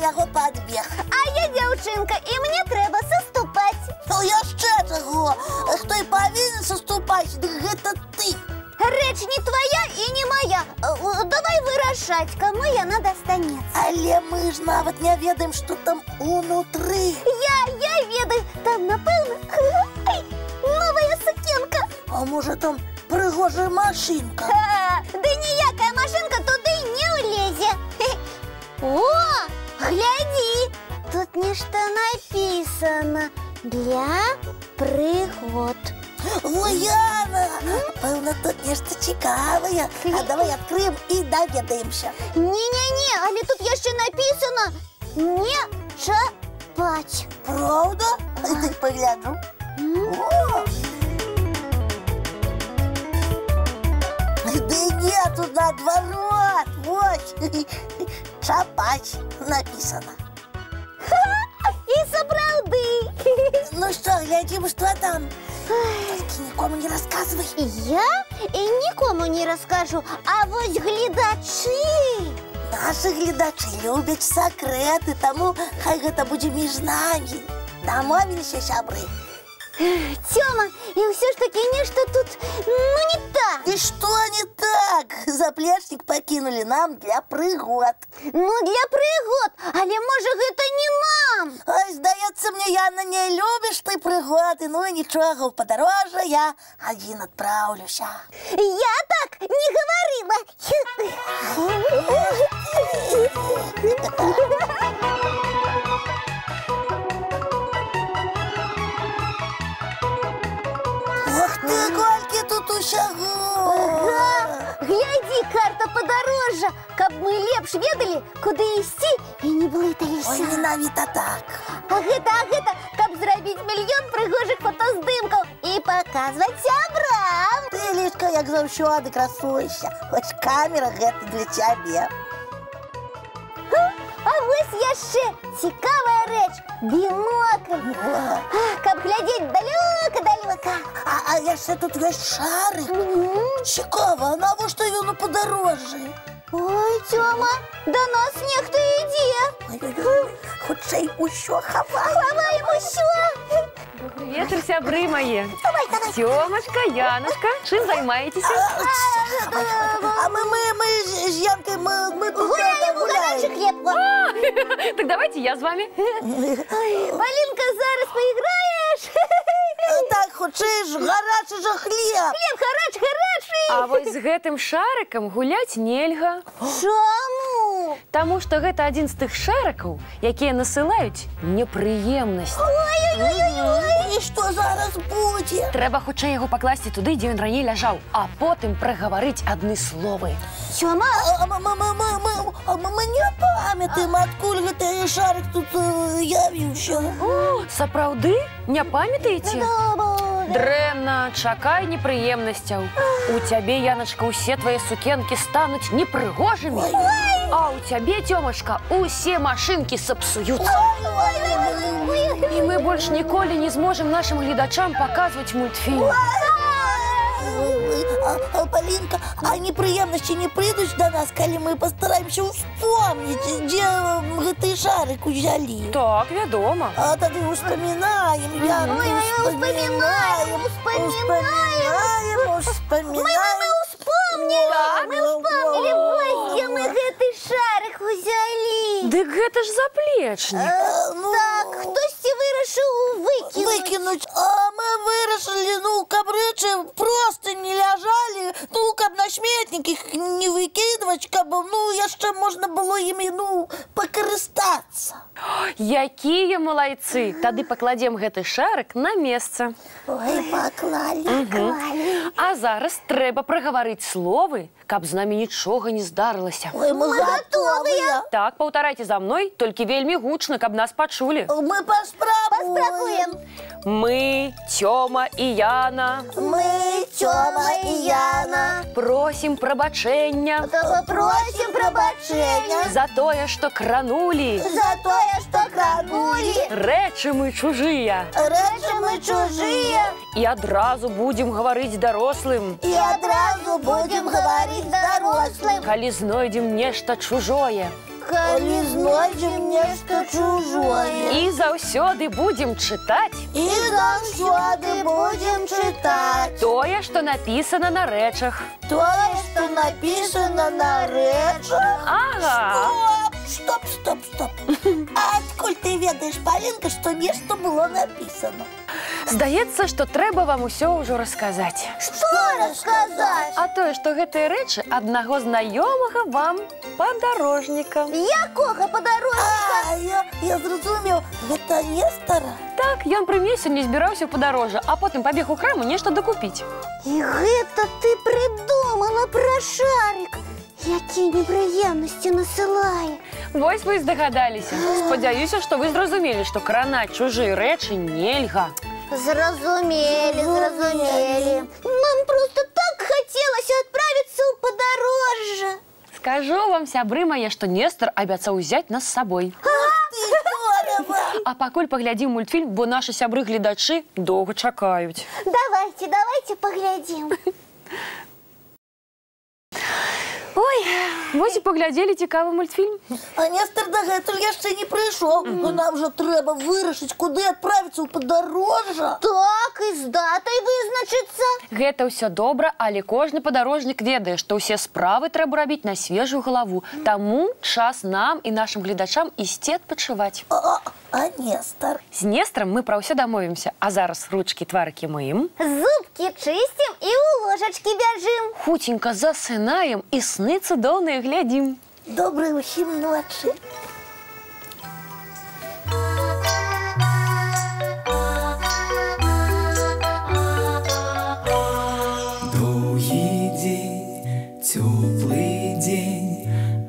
яго падбег. А я дзяўчынка, і мне трэба саступаць. Ну яшчэ чаго? Хто і павінен саступаць, дык гэта ты. Рэч не твоя і не моя. Давай вырашаць, каму яна дастанецца. Але мы ж нават не ведаем, што там унутры. Я ведаю, там, напэўна, новая сукенка. А можа там прыгожая машынка? Да ніякая машынка туды не ўлезе. О, глядзі, тут нешта напісана. Для прыгод. Ой, Яна, пэўна, тут нешта цікавае. А давай адкрыем і даведаемся. Не, але тут яшчэ напісана «Не чапаць». Правда? Дай пагляджу. О! Да не, тут наадварот. Вось. Чапаць напісана. І сапраўды. Ну што, глядзім, што там. Толькі нікому не расказвай. Я і нікому не раскажу, а вось гледачы. Нашы гледачы любяць сакрэты, таму хай гэта будзе між намі. Дамовіліся, сябры? Тёма, і ўсё ж такі нешта тут, не так. І што не так? Заплечнік пакінулі нам для прыгод. Для прыгод, але можа гэта не нам. Ой, здаецца мне, Яна, не любіш ты прыгоды. Ну і нічога, ў падарожжа я адзін адпраўлюся. Я так не гаварыла. Ох ты, колькі тут усяго! Глядзі, карта падарожжа, каб мы лепш ведалі, куды ісці і не блыталіся. Ой, менавіта так. А гэта, каб зрабіць мільён прыгожых фотаздымкаў і паказваць сябрам. Ты, Лічка, як заўсёды красуешся. Хоць камера гэта для цябе. А вось яшчэ цікавая рэч – бінокль. Каб глядзець далёка-далёка. А яшчэ тут ёсць шарык. Цікава, а навошта ён у падарожжы? Ой, Тёма, да нас нехта ідзе. Ой-ой-ой, хутчэй усё хавай. Хаваем усё. Добрый вечер, сябры мои. Давай. Тёмочка, Яночка, чым займаетесь? А мы з Янкой, мы тут Гуляем у гарячы хлеб. Так давайте я с вами. Малинка, зараз поиграешь? Так, хутчэй ж гарачы жа хлеб. Хлеб гарачы. А вось з гэтым шарыкам гуляць нельга. Чаму? Таму што гэта адзін з тых шарыкаў, якія насылаюць непрыемнасць. І што зараз будзе? Трэба хутчэй яго пакласці туды, дзе ён раней ляжаў, а потым прагаварыць адны словы. Тёма? Мы не памятаем, адкуль гэты шарык тут явіўся. О, сапраўды? Не памятаеце? Дрэнна, чакай непрыемнасцяў. У цябе, Яначка, усе твае сукенкі стануць непрыгожымі. А у цябе, Тёмачка, усе машынкі сапсуюцца. І мы больш ніколі не зможам нашым гледачам паказваць мультфільм. Полинка, а непрыемнасці не прыйдуць да нас, калі мы пастараемся успомніць, дзе гэты шарык узялі? Так, вядома. А тады успамінаем, Яна, успамінаем. Мы успомнили, вось дзе мы гэты шарык узялі. Дык гэта ж заплечнік. Так, хтосьці вырашыў Выкінуць, а мы вырашылі, каб рэчы проста не ляжалі, каб на сметнік іх не выкідваць, каб, яшчэ можна было імі, пакарыстацца. Якія малайцы! Тады пакладзем гэты шарык на месца. Ой, паклалі. А зараз трэба прагаварыць словы, каб з намі нічога не здарылася. Ой, мы гатовыя. Так, паўтарайце за мной, толькі вельмі гучна, каб нас пачулі. Мы паспрабуем. Мы, Тёма і Яна. Мы, Тёма і Яна. Просім прабачэння. Просім прабачэння. За тое, што кранулі. За тое, што кранулі. Рэчы мы чужыя. Рэчы мы чужыя. І адразу будзем гаварыць дарослым. І адразу будзем гаварыць дарослым. Калі знойдзем нешта чужое. Коли знойдем нечто чужое. І заўсёды будем чытаць І заўсёды будем читать тое, што напісана на рэчах. тое, што написано на рэчах. Ага. Стоп. А адкуль ты ведаеш, Палінка, што нешта было написано? Здаецца, што трэба вам усё ўжо расказаць. Што расказаць? А тое, што гэтыя рэчы аднаго знаёмага вам падарожніка. Якога падарожніка? Я зразумеў, гэта Нестара? Так, ён пры мне сёння збіраўся ў падарожжа, а потым пабег у краму нешта дакупіць. І гэта ты прыдумала пра шарик. Якія непрыемнасці насылае. Вось вы і здагадаліся. Спадзяюся, што вы зразумелі, што кранаць чужыя рэчы нельга. Зразумелі. Нам просто так хацелася адправіцца ў падарожжа. Скажу вам, сябры мае, што Нестар абяцаў узяць нас з сабой. Ты здорова! А пакуль паглядзім мультфільм, бо нашы сябры-гледачы доўга чакаюць. Давайте паглядзім. Ой, вось і паглядзелі цікавы мультфільм. А Нестар дагэтуль яшчэ не прыйшоў. Нам жа трэба вырашыць, куды адправіцца ў падарожжа. Так, і з датай вызначыцца. Гэта ўсё добра, але кожны падарожнік ведае, што ўсе справы трэба рабіць на свежую галаву. Таму час нам і нашым гледачам ісці адпачываць. А Нестар? З Нестарам мы пра ўсё дамовімся. А зараз ручкі, тварыкі мыем. Зубкі чысцім і ў ложачкі бяжым. Хуценька засынаем і сны цудоўныя глядзім. Добрай усім ночы. Доўгі дзень, цёплы дзень,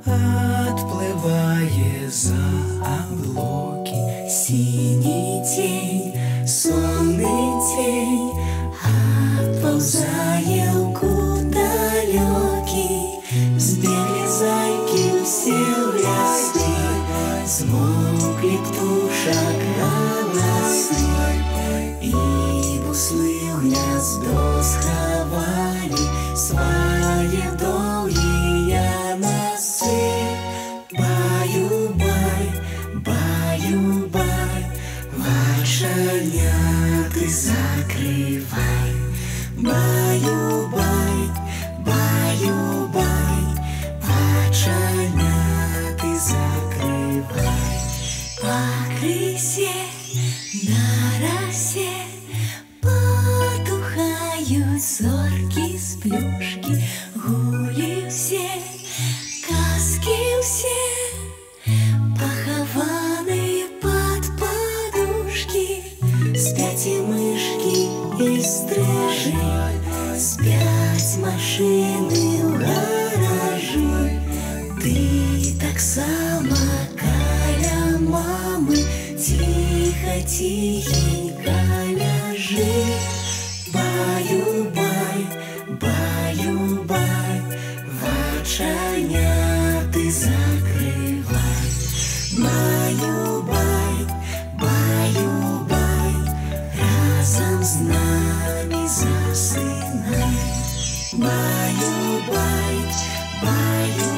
адплывае за аблокі. Сіні цень, сонны цень, адпаўзае ў кут далёкі. Збеглі зайкі ўсе ў лясы, змоўклі птушак галасы, і буслы ў гняздо схавалі свае доўгія носы. Баю-бай, баю-бай, вачаняты закрывай. Баю-бай, баю-бай, вачаняты закрывай. Пакрысе на расе потухаюць зоркі з плюшкі. Гулі ўсе, казкі ўсе, пахаваныя пад падушкі. Спяць і мышкі, і стрыжы, спяць машыны ў гаражы. Ты таксама каля мамы ціха-ціхенька ляжы. Баю-бай, баю-бай, вачаняты закрывай. Баю-бай, баю-бай, разам з намі засынай. Баю-бай, баю-бай.